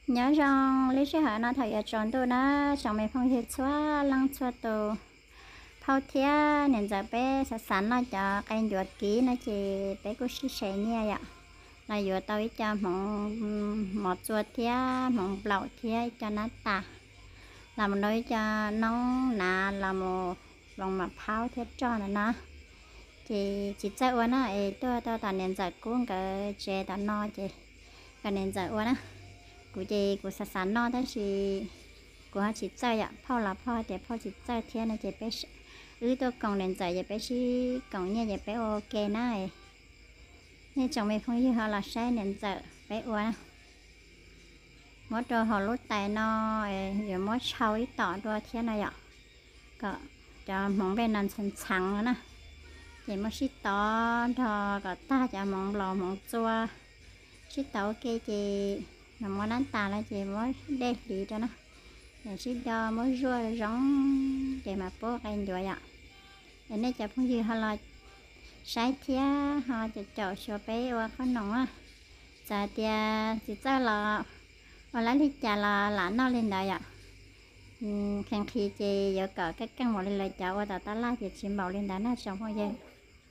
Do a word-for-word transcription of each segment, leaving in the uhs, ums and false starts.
nhớ rằng lý sẽ hỏi nó thầy ở tròn tôi nó chẳng mấy phong hiệp xóa lăng xóa tôi phao thía nên giờ bé sẽ sẵn nó cho cái ruột kỹ nó chỉ bé cũng xí xẻ nhẹ vậy là ruột tôi cho mỏng một ruột thía mỏng lẩu thía cho nó ta làm nói cho nóng nà là một vòng mặt phao thía tròn này nó thì chỉ chạy qua nó ấy tôi tôi toàn nên giờ cũng cái chè toàn no chị cái nên giờ qua nó của chị của sẵn sẵn no đó thì của họ chỉ chạy ạ phao là phao để phao chỉ chạy thía này chị bé ứ tôi còn nên dạy bé chỉ còn nghe dạy bé ok này nhưng chồng mình không như họ là sai nên dạy bé quá mỗi trò họ lúc tay nó rồi mỗi sau ít tỏ đua thế này ạ có cho mong bên nằm sẵn sẵn nữa chỉ mỗi xí tỏ cho có ta cho mong lò mong chua xí tỏ ok chị là mỗi đánh ta là chị mỗi đẹp đi cho nó để xí đo mỗi rua giống để mà bố anh đuổi ạ để nên chụp phong gì họ là sai thia họจะเจาะชัวไปว่าเขาหนองอ่ะจะเตียจิตใจเราวันละที่จะเราหลานนอกเล่นได้อ่ะแข่งขีเจเยอะเกิดcác căn một lên lời chào và ta la chỉ chim bảo lên đá nó trong phong gì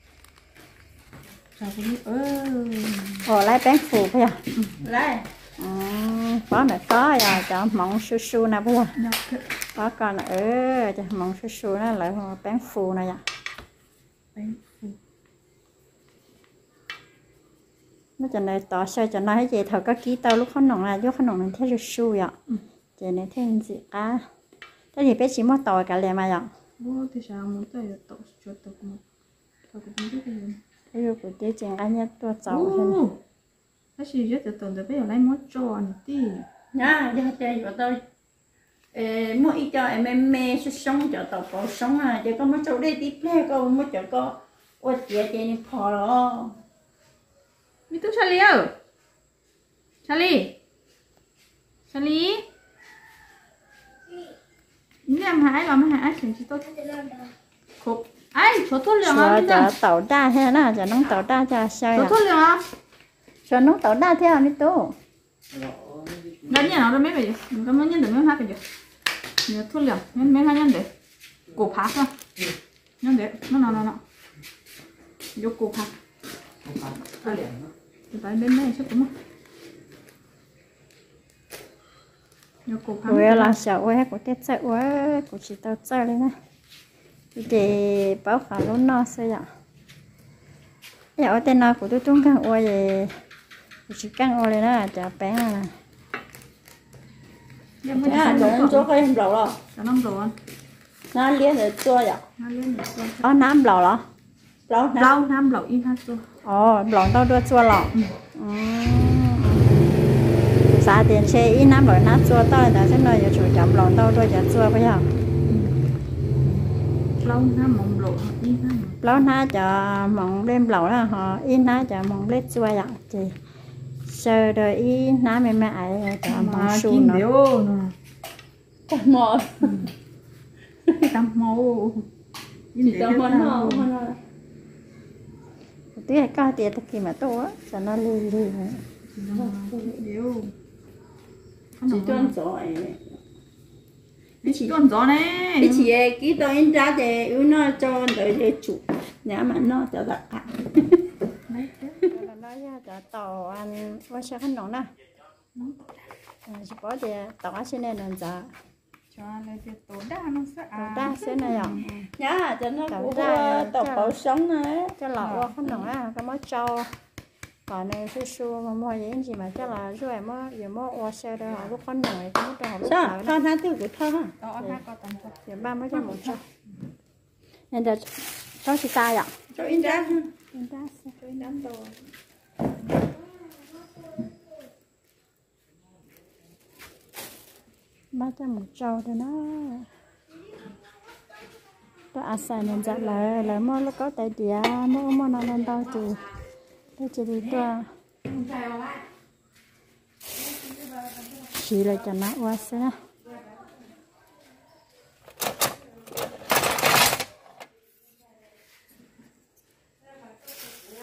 ồ lấy bánh phủ bây giờ lấy có nữa có rồi cho mỏng su su nè bây giờ có còn ở cho mỏng su su nó lại bánh phủ này ạ nó cho này tỏ sao cho nó gì thầu các ký tao lúc khăn nồng là lúc khăn nồng mình thấy su su ạ chỉ này thêm gì cả thế thì bé chỉ mất tỏi cả liền mà ạ bố thì sao muốn tới tỏi chuột tỏi một tỏi cũng biết cái gì thế rồi của bé chèn anh nhất tôi giàu thế này cái gì rất là tồn tại bây giờ lấy món tròn tí nhá giờ chơi của tôi mua ít cho em em mê sẽ sống cho tàu có sống à chỉ có mấy chỗ đây tiếp theo có mấy chỗ có ôi chị chị này phò rồi mi tu Charlie ơi Charlie Charlie你làm hại làm hại chuyện gì tốt khổ ai chỗ thuốc lượng à cho tàu đa thế nào cho nó tàu đa cho sao chỗ thuốc lượng à cho nó tàu đa theo đi tu đánh nhà nó đâu mấy vậy có mấy nhân được mấy hai vậy nhớ thuốc lượng mấy mấy hai nhân để cổ phá ra nhân để nó nó nó nó vô cổ phá thì phải bên này chắc đúng không vô cổ phá rồi là sợ quá của tết sợ quá của chị tao sợ lên này thì bảo khả luôn no sao vậy giờ ở tên nào của tôi tung căng ua về chỉ căng ua lên đó chả bé này nhá rồi chỗ cái em lẩu rồi cho năm rồi anh nó liên để chua vậy nó liên để chua ở nam lẩu đó lẩu rau nam lẩu in ha chua ồ lẩu tao đưa chua lẩu giá tiền xe ít năm rồi nát chua tao đã xem rồi chủ chấm lẩu tao đưa chả chua bây giờ rau nam mỏng lẩu in ha lẩu na cho mỏng đêm lẩu là họ in na cho mỏng lết chua vậy thì sơ đời ít na mẹ mẹ ấy cho mỏng su nó chả mò tam màu tam mò nó tiếc cao tiếc thật kỳ mà to á cho nó lì lì chỉ tròn giỏi chỉ tròn gió này cái chị ký tao in ra thì ưu nó cho đợi để chủ nhà mà nó cho đặt cả nói cho tàu ăn qua xe khăn nóng nè chỉ có thì tàu xe này là giờ cho này thì tổ đa nó sẽ tàu đa xe này à nhá cho nó cũng tàu bảo sống này cho lọ qua khăn nóng á cái món trâu còn này su su mà mua gì gì mà chắc là rồi mà giờ mua qua xe đó lúc khăn nóng này cũng cho họ lúc sao thon hai thứ của thon ha đó hai con tầm thôi giờ ba mấy trăm một trăm nên là cho chị ta ạ cho in ra in ra cho in đám đồ ba trăm một trâu thì nó tôi ăn xài nên chắc là là mua nó có tại địa mua mua nó nên tao từ tôi chỉ đi qua chỉ là cho nó qua xe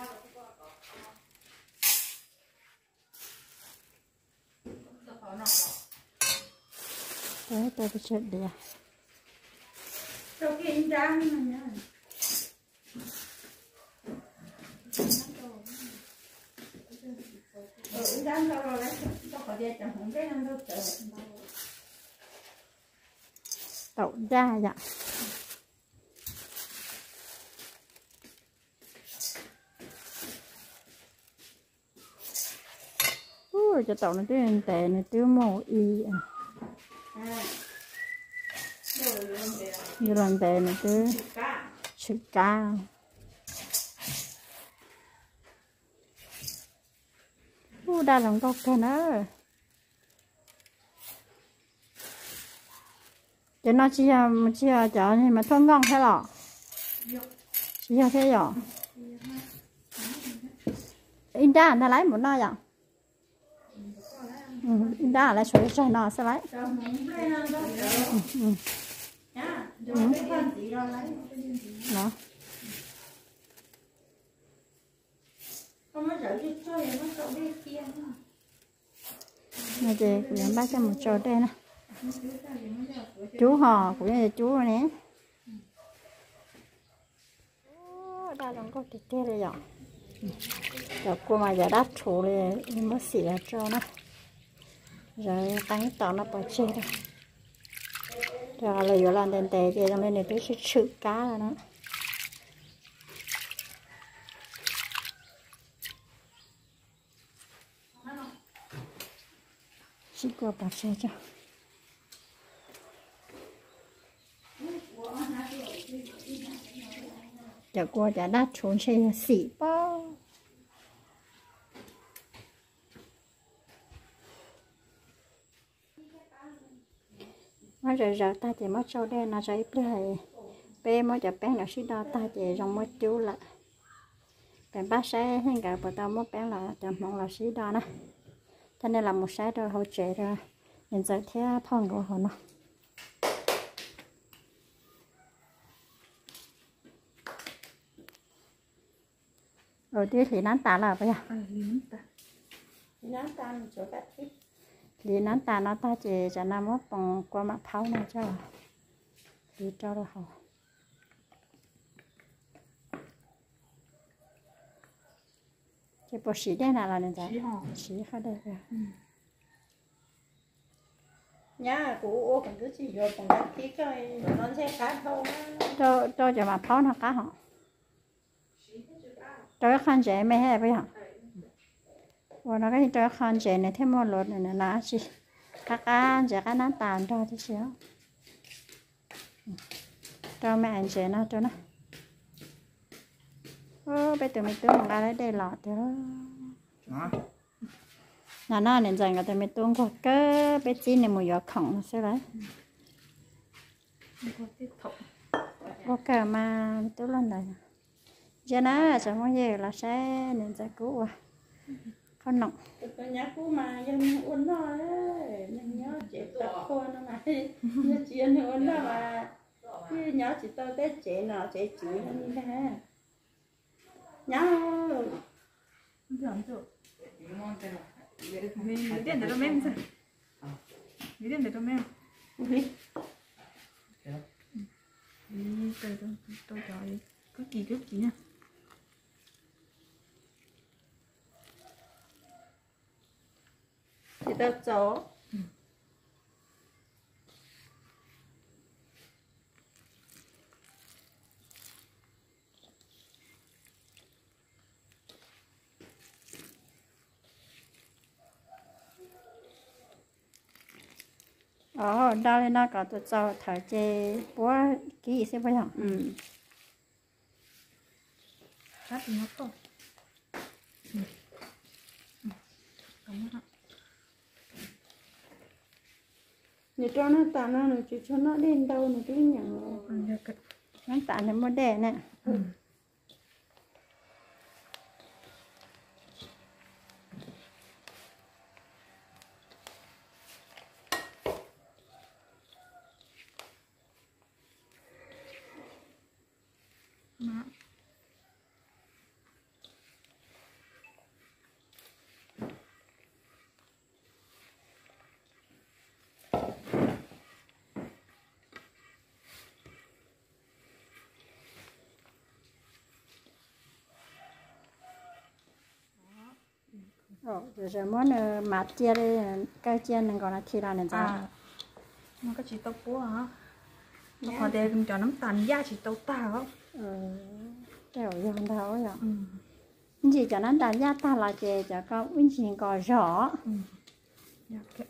nó đấy tôi bị chết đi à đâu kia rang mà nhá ừ rang đâu rồi đấy có phải đi chẳng không biết ăn đâu chờ đậu da dạ ui cho tàu nó tiêu tệ nó tiêu màu y à như lần tệ nó tiêu chữ ca ui đa lòng gốc cái nữa cho nó chỉ là chỉ là cho nhưng mà thôn ngon thế lọ chỉ là thế rồi in ra nó lấy một nơi vậy ừ, in ra là suy cho nó sẽ lấy ừ, ừ. Đó. Này chị cũng làm bác cho một chỗ đây nè chú hò cũng như chú rồi nè ba lòng có cái kia đây rồi rồi cô mà giờ đắt chủ thì mới xỉa cho nó rồi đánh tỏ nó bỏ chơi đây rồi là vừa làm đèn tè thì trong đây này tôi sẽ chữ cá rồi đó chỉ có bỏ chơi cho giờ cô đã đắt trốn chơi xỉ bao mà rồi giờ ta chỉ mất trâu đen nó rồi ít lại bé mới chụp bé nó xí đo ta chỉ trong mất chú lại bé bác sẽ hiện cả bữa tao mất bé là chậm mong là xí đo nè cho nên là một sai rồi hỗ trợ rồi hiện giờ theo phong của họ nó ở đây thì nán tả là bây giờ nán ta chỗ cắt ít thì nán tả nó ta chỉ cho nó mất bằng qua mặt pháo này cho thì cho nó họ cái bộ xí đây nào là nên gì xí khó đây rồi nhá cụ ô còn cứ chỉ rồi còn cắt tí coi nó sẽ cắt thôi cho cho cho mà pháo nó cá họ cho khăn trẻ mấy hay bây giờ và nó cái cho khăn trẻ này thêm một lột này là nó chỉ các ăn trẻ các nán tàn cho tí xíu cho mẹ anh trẻ nó cho nó ô bây giờ mình tưởng mình lấy đây lọt thế đó là nó nên dành cái mình tưởng qua cái bé chín này một giọt khổng sẽ lấy có cả mà tôi lên đây giờ nó sẽ muốn gì là sẽ nên giải cứu à con nọng cái nhà cũ mà dân uốn rồi đấy nhưng nhớ chị tập con nó mà như chị anh uốn đó mà chứ nhớ chị tôi tết chị nào chị chị như thế nhớ giảm rồi mình điện để cho mềm rồi mình điện để cho mềm đi tôi tôi tôi cho cứ kỳ cứ kỳ nha chị tao chó ờ đây nó có tụi cho thở chê bố kỹ sẽ phải hỏng ừ cắt thì nó to ừ. Ừ. Đúng rồi. nếu cho nó tàn nó nó chỉ cho nó đến đâu nó cứ nhận rồi Còn được cái nó tàn đến một đẻ nè ừ. Đó. rồi rồi món mát chia đây cái chia này còn là thịt là này à nó có chỉ tàu búa hả họ để cho nấm tàn da chỉ tàu ta không ờ đều dùng tháo rồi ừ chỉ cho nó đánh giá ta là chỉ cho có nguyên trình có rõ ừ ok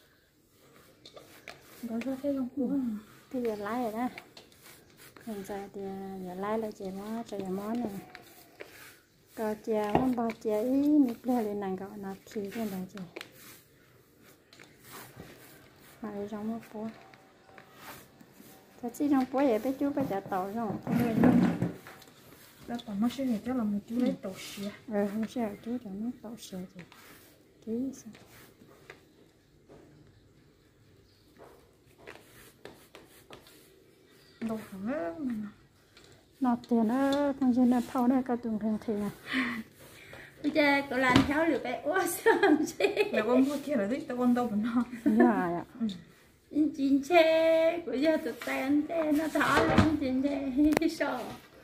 đó cho thế không thì giờ lái rồi đó hiện giờ thì giờ lái là chỉ món cho giờ món này có chè món bò chè ý mình lấy lên nàng gọi nó thì cái này chị mà lấy trong một bố thật chỉ trong bố vậy bé chú bé chả tàu rồi đó còn nó sẽ để cho là một chú lấy tàu xìa ờ không sẽ chú cho nó tàu xìa gì tí sao đâu hả nọ tiền nó thằng trên nó thâu nó có tuần thường thì này bây giờ có làm theo được cái ô xong chứ là con mua kia là thích tao con đâu mà nó dạ ạ chín xe của giờ tụi tên thế nó thỏ lên chín xe sợ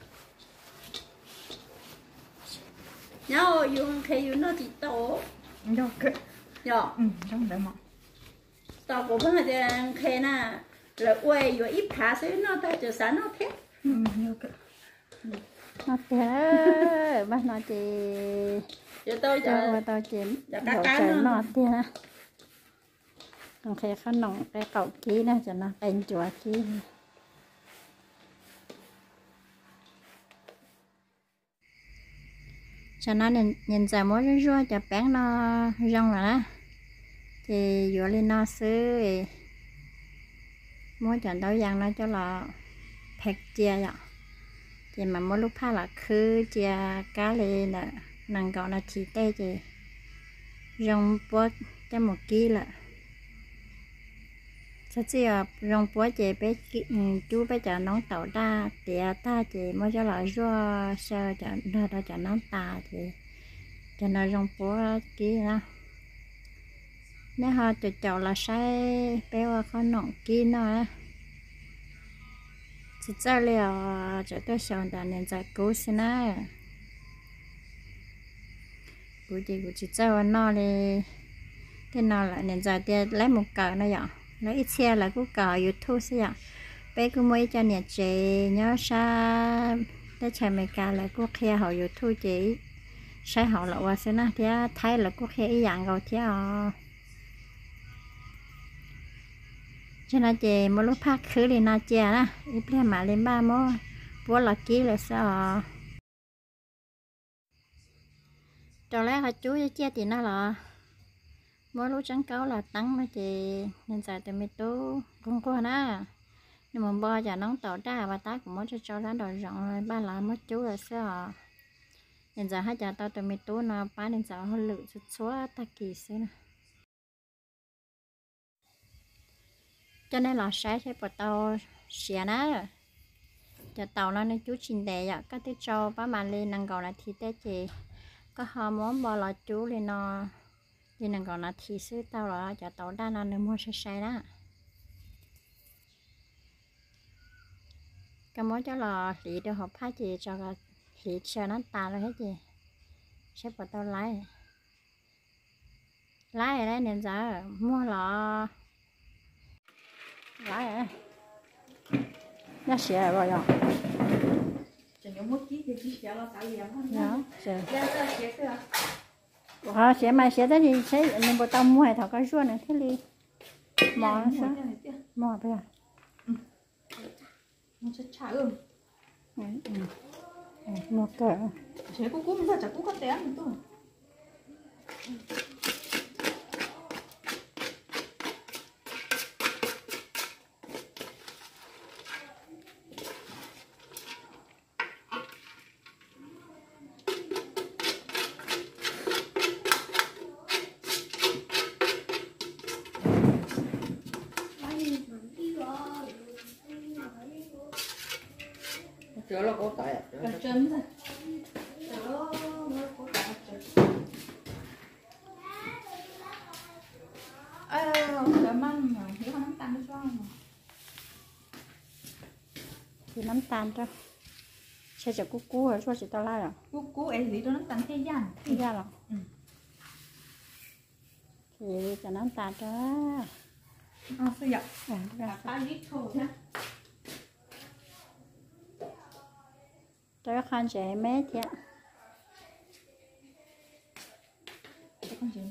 nhau dùng khi dùng nó chỉ tổ đâu kệ nhở ừ trong đấy mà tao cũng không thể khi na là quay rồi ít phá xíu nó tao cho sáng nó thế ừ đâu kệ nó tiền bắt nó chỉ giờ tôi cho giờ tao chỉ giờ đổ cá cá trời nó nó tiền á còn khi khăn nòng cái cậu ký này cho nó đánh chùa ký cho nó nhìn nhìn ra mỗi cái rùa cho bán nó rong rồi đó thì vừa lên nó xứ mỗi trận đấu giang nó cho là phèn chia vậy thì mà mỗi lúc pha là cứ chia cá lên là nàng gọi là chỉ tê thì rong bớt cho một ký là sao chứ rong bớt chị bé chú bé cho nón tàu đa thì ta chị mới cho là rùa sơ cho nó đã cho nón ta thì cho nó rong bớt ký đó nếu họ tự chọn là sai bé qua con nón ký nó chỉ cho liệu cho tôi chọn đã nên giải cứu xin á cụ chỉ cụ chỉ cho nó đi cái nó lại nên giải tiền lấy một cờ nó vậy lấy ít xe là cũng cờ YouTube xí vậy bé cũng mới cho nhà chị nhớ sa để chạy mấy cả là cũng khe họ YouTube chị sai họ là qua xin á thì thấy là cũng khe ý dạng rồi thì cho nên chị một lúc phát khứ đi na chè đó ít lên mà lên ba mô bố là ký là sao cho lẽ họ chú cho chè thì nó là mỗi lúc trắng cáo là tăng mà chị nên xài từ mấy tú cũng qua đó nhưng mà bo giờ nóng tỏ ra và tái cũng muốn cho cho nó đòi rộng rồi ba là mất chú là sao nên giờ hai giờ tao từ mấy tú nó bán nên giờ hơi lự chút số ta kỳ xí nè cho nên là sẽ sẽ bắt tàu xẻ nó cho tàu nó nên chú trình đề vậy các tiết cho bá mà lên năng gọi là thịt tết chị có họ muốn bỏ là chú lên nó lên năng gọi là thịt sứ tàu là cho tàu đa nó nên mua sẽ sai đó cái món cho là thịt được hộp phát chị cho là thịt cho nó tà rồi hết chị sẽ bắt tàu lái lái ở đây nên giờ mua là lái à nó xẻ rồi à chỉ có một ký thì chỉ xẻ là cái gì đó đó xẻ ra ra xẻ cái à xẻ mai xẻ tới thì xẻ nên bộ tao mua hay thằng cái ruột này thế đi mò sao mò bây giờ nó sẽ trả ơn một cỡ chế cũng cũng giờ chắc cũng có tiền thôi chữa là có tay cả chân rồi ờ cả măng mà hiểu không nắm tàn cho thì nắm tàn cho xe chở cú cú rồi cho chị tao la rồi cú cú ấy gì đó nắm tàn thế gian thế ra rồi thì cho nó tạt đó à sao vậy à ra ba lít thôi nhá cho khăn trẻ mét vậy con gì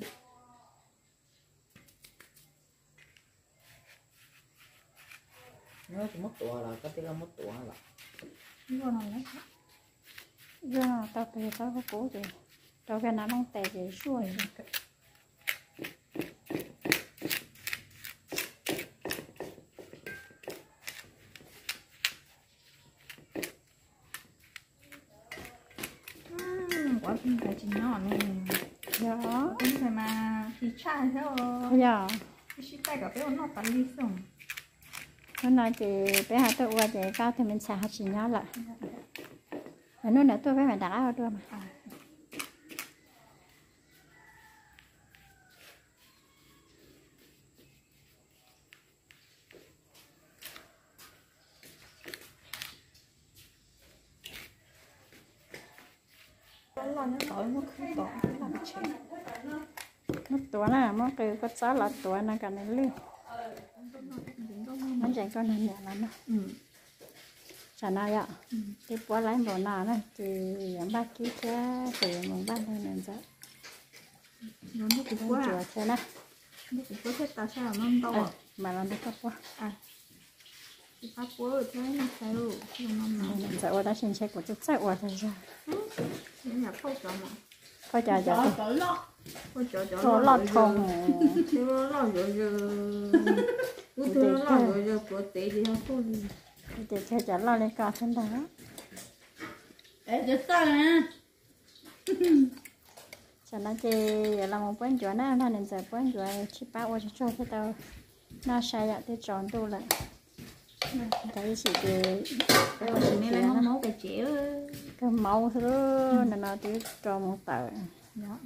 nó chỉ mất tuổi là cái tiếng mất tuổi là cái con này đấy rồi tao về tao có cố gì tao cái nào mang tè về xuôi quả pin cái chín nhỏ này đó pin phải mà thì chai theo bây giờ cái tay cả cái nó bắn đi xong hôm nay thì bé hai tôi qua để cao thì mình xả hạt chỉ nhau lại ở nơi nữa tôi phải phải đá ở đâu mà lo nó tỏi nó không tỏi nó làm chết nó tuổi là nó từ có sáu là tuổi là cả này luôn nó chạy con này lắm đó ừ chả nào vậy cái bữa lấy bữa nào này thì ba ký cha thì mùng ba đây này vậy nó nó cũng con quá chuột thế này nó cũng có thể ta sao nó đau à mà làm được quá à cái pháp của thế nó sao nó ngon này giờ đã xin check của chút sai của thời gian nó nhà phô cho mà coi chờ chờ cho lót phô cho cho cho lọt không chứ lót rồi rồi cứ thứ lót rồi rồi của tỷ thì không có gì để chơi chờ lo lên cọ thân đó để cho ta nè cho nó chơi là một bữa chuột nó nên giờ bữa chuột chỉ ba ô cho cho tao nó sai vậy thì tròn tu lại cái gì thì cái này là nó nấu cái chéo cái màu thứ nên nó thì tròn một tờ đó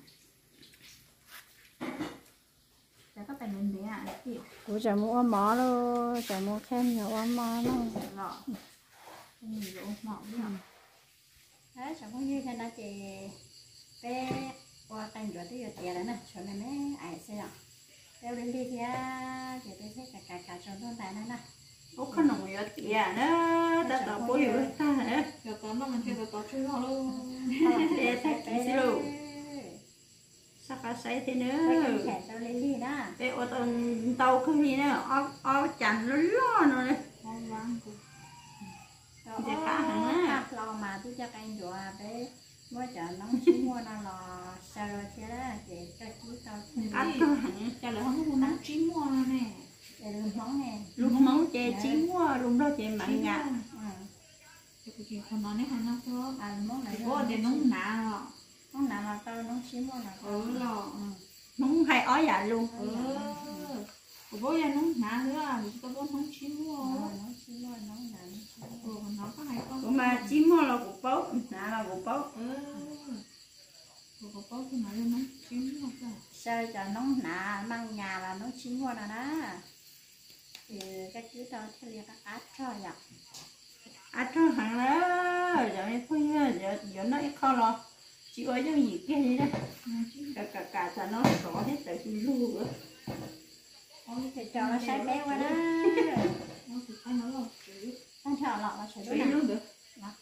để các bạn nhìn thấy à chị của chả mua mỏ luôn chả mua khen nhiều mỏ luôn lọ nhìn rõ mỏ nữa đấy chẳng có như thế nào chị bé qua canh chuột thì giờ là nè chỗ này mấy ai sẽ làm đeo đến đi thì chị tôi thấy cả cả cả tròn luôn tại này nè ốc khăn nồng vậy thì à nó ta tao bố hiểu ta hả giờ con nó mình chơi tao chơi nó luôn để thấy cái gì đâu sao cả say thế nữa cái tao lên đi đó để ô tô tàu không gì nữa ó ó chặt nó lo rồi ngon lắm để cá hả lo mà tôi cho canh chuột bé mới chợ nóng chín mua nó lò sao rồi thế đó chị cho chú tao ăn không hẳn cho lại không có nấu chín mua nè để luôn món nè lúc món chè chín mua lúc đó chè mặn ngạt thì chị không nói này nó thôi ăn món này có để nấu nà rồi món nào mà tao nấu chín mua là ừ lò món hay ói dạ luôn ừ bố ra nấu nà nữa à thì tao bố nấu chín mua nấu chín mua nấu nà ừ nó có hay không cũng mà chín mua là cục bấu nà là cục bấu ừ cục bấu thì mà lên nấu chín mua rồi sao cho nấu nà mang nhà là nấu chín mua là đó thì các chú tao theo liền các áp cho vậy à cho hàng đó giờ này thôi giờ giờ nó ít khó lo chỉ có cái gì cái gì đó cả cả cả cho nó rõ hết từ từ luôn nữa thì cho nó sai bé qua đó nó thì phải nói rồi ăn thọ lọ là sợi Đấy luôn được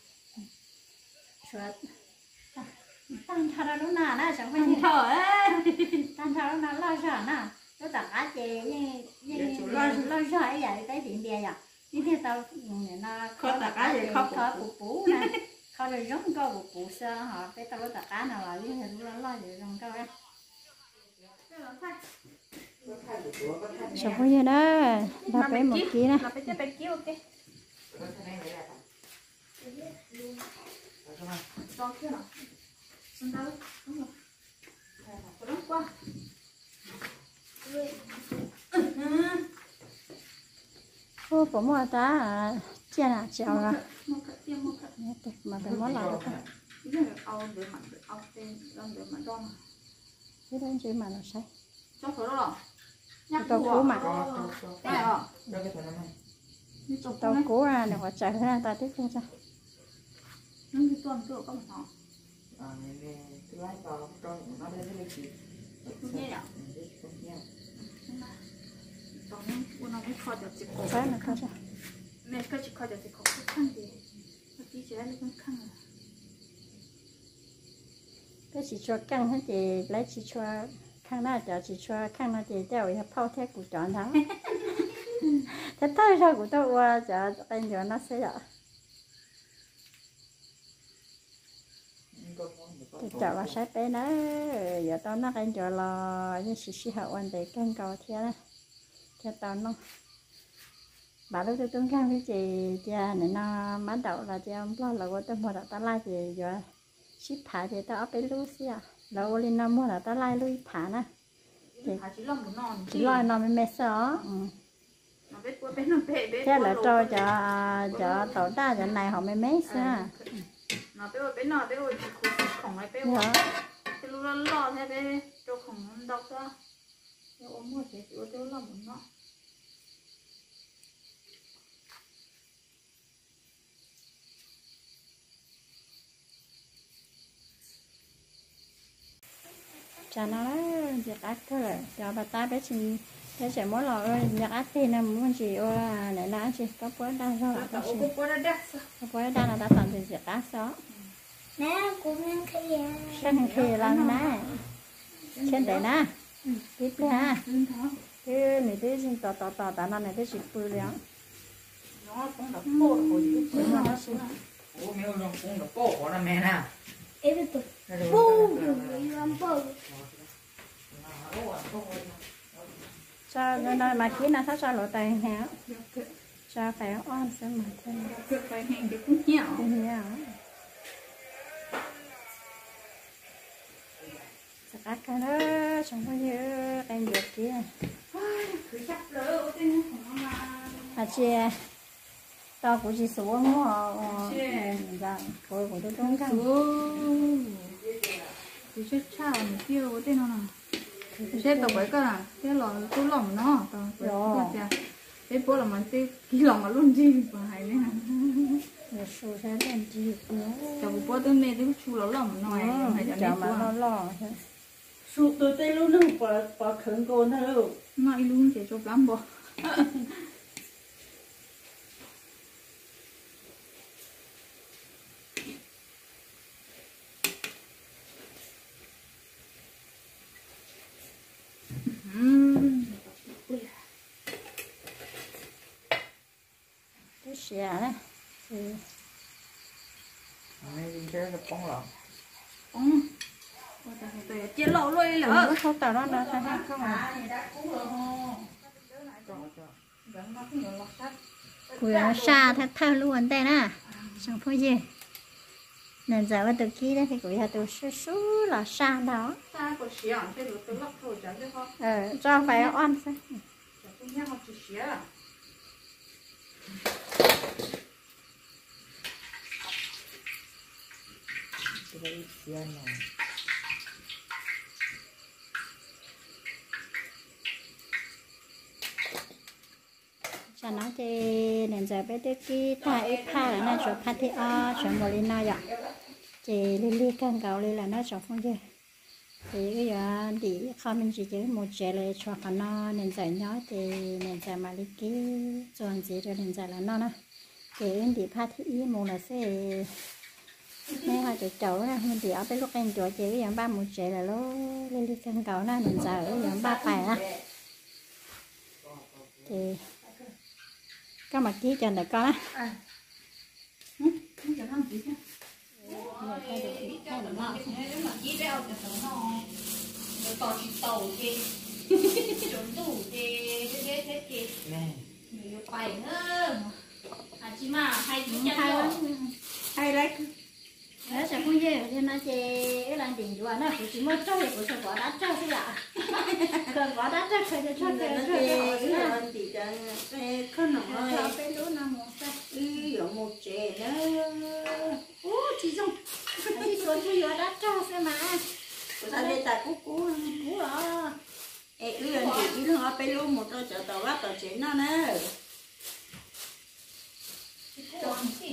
sợi tan thọ đó nà đó chẳng phải ăn thở ấy tan thọ đó lo sợ nè nó tặng á chị như lo lo sợ ấy vậy cái chuyện bia vậy như thế tao nó khó tặng á vậy khó khó bù bù nè khó rồi giống có bù bù sơ họ cái tao tặng á nào là như thế lo lo vậy trong câu ấy sao có gì đó đập bé một ký nè là phải chơi bé kia ok cho kia nào xong đâu đúng rồi đúng quá cô có mua ta chia là chiều là mua cái kia mua cái mà phải món nào cái này ao để mặt ao tên đang để mặt đòn cái đó chỉ mà nó sai cho số đó tao cố mà cái này à tao cố à để họ chạy ra ta tiếp theo cho nó đi tuần cửa có một nó nhẹ nhở tao muốn uống nó mới khó được chỉ có cái là khó chứ mẹ cái chỉ khó được chỉ có cái khăn gì cái tí chế là cái khăn à cái chỉ cho căng hết thì lấy chỉ cho khăn nào cho chỉ cho khăn nào thì đeo cái phao thép của chọn đó thế thôi sao của tôi qua cho anh cho nó sẽ rồi thì chọn vào sai bé nó giờ tao nó anh cho là như chỉ chỉ hậu anh để căng cầu thế đó cho tao nó bà lúc tôi tuân khăn với chị cha này nó bắt đầu là chị ông lo là của tôi mua tao lai thì giờ ship thả thì tao ở bên lúc xí à lâu lên nó mua là tao lai lui thả nè chỉ lo một non chỉ lo nó mới mệt sợ nó biết qua bên nó bể bể thế là cho cho cho tổ ta giờ này họ mới mệt sợ nó biết qua bên nó biết qua chỉ khủng khủng này biết qua cái lúc nó lo thế bé cho khủng đọc ra nếu ôm mua thì chỉ có tiêu lo một non cho nó việc ác thôi rồi cho bà ta bé chị bé trẻ mỗi lò ơi việc ác thì là muốn chị ơi lại là chị có bữa đa rồi có bữa đa đa có bữa đa là ta toàn thì việc ác đó nè cũng đang khi à sang khi làm nè trên đấy nè tiếp đi ha cái này thế xin tỏ tỏ tỏ tỏ nó này thế chỉ bự liền nó cũng đã khô rồi bự mà nó xuống ủa mẹ ơi cũng được cổ của mẹ nè em tôi bù bù làm bù cho nên mà kia nó thắt cho lỗ tay hả cho phải on xem mà thêm phải hành được cũng nhiều cũng nhiều sạch cái đó chẳng có như anh được kia à chị tao cũng chỉ xuống mua dạ rồi của tôi không cần thì chết chào mình tiêu cái tên nó nào chết tao với cái là cái lò tôi lòng nó tao với cái cái bữa là mình tiêu cái lòng mà luôn gì mà hay đấy hả rồi số sẽ làm gì nữa tao bữa tôi mê tôi chu lẩu lòng nó hay hay cho mà nó lo sụt từ tay luôn nó bỏ bỏ khẩn con nó luôn nó luôn chỉ cho lắm bỏ cái xẻ đấy mẹ đi chơi được bóng lợn bóng chia lẩu luôn đi lỡ không tao đó nó sao không à cùi nó xa thật thơ luôn đây nè chẳng phải gì nên giờ vào từ kia đấy thì cùi hà từ số số là xa đó xa của xỉa thế rồi tôi lắp thôi chẳng thế không ờ cho phải on xem tôi nhắc một chút xỉa cái đấy xia này cho nó thì nên giờ bé tới kia ta ít pha là nó cho pha thì o cho một lên nào vậy thì li li càng gạo li là nó cho phong gì thì bây giờ thì không mình chỉ chỉ một chế là cho con nó nên giờ nhỏ thì nên giờ mà li kia chọn gì rồi nên giờ là nó nè thì thì pha thì một là sẽ mấy hoa chỗ chỗ nè mình thì ở bên lúc em chỗ chỉ cái ba một chế là nó li li càng gạo nè nên giờ ở dạng ba phải nè thì các mặt kia cho này con á à không cho thằng chị nè hay đấy đó sẽ không dễ cho nó chơi làm tiền chùa nó chỉ mới chơi của sao bỏ đá chơi thế ạ còn bỏ đá chơi chơi chơi chơi nó chơi chơi cái là chỉ cho cái con nó cho cái lúa nó một cái đi ở một trẻ nữa ô chị dung chị xuống chui vào đá chơi xem mà của ta đây tại cú cú cú đó ê ư anh chị nó ở bên luôn một đôi chợ tàu bắt tàu chuyện nó nè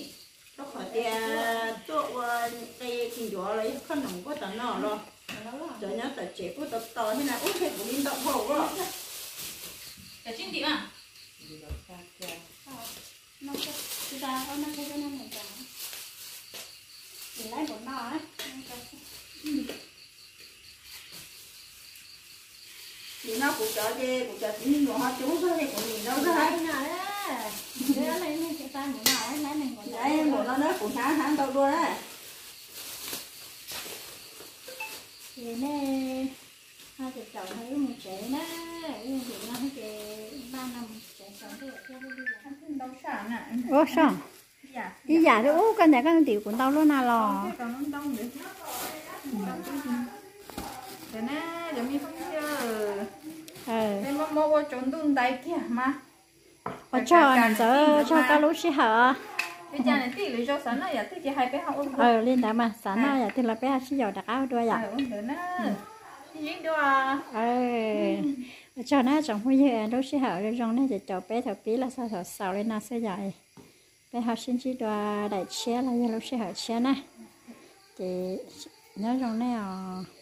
nó khỏi tiền chỗ đây kinh gió lấy con nồng có tận nọ rồi cho nhớ tại chế của tao to thế nào út thì cũng in động hồ quá để chín điểm à nó cái chúng ta có nó cái cái này cả để lấy một nọ ấy thì nó cũng cho chứ cũng cho chỉ một hoa chú thôi thì cũng nhìn đâu ra lấy nọ đấy để lấy này chúng ta một nọ ấy lấy này một nọ đấy một nó đó cũng tháng tháng đâu luôn đấy thì nè hai chị chồng thấy một trẻ nè nhưng thì nó hay chị ba năm trẻ chồng tôi cho đi làm đâu sáng à ô sao dạ đi giả thì ô con này con tiểu của tao luôn nào lò còn nó đông nữa thế nè giờ mi không chơi ờ em mà mua trốn đun đầy kia mà ở cho này giờ cho cá lú xí hở bây giờ này tí lấy cho sẵn này thì chỉ hai bé học ôn ờ lên đó mà sáng nay giờ thì là bé xí dầu đặc áo đuôi à ôn thử nè dính đua à ờ cho nó trong huy giờ lú xí hở rồi trong này thì cho bé thợ bí là sao thợ sầu lên nó sẽ dạy bé học sinh chỉ đua đại xe là giờ lú xí hở xe này thì nhớ trong này à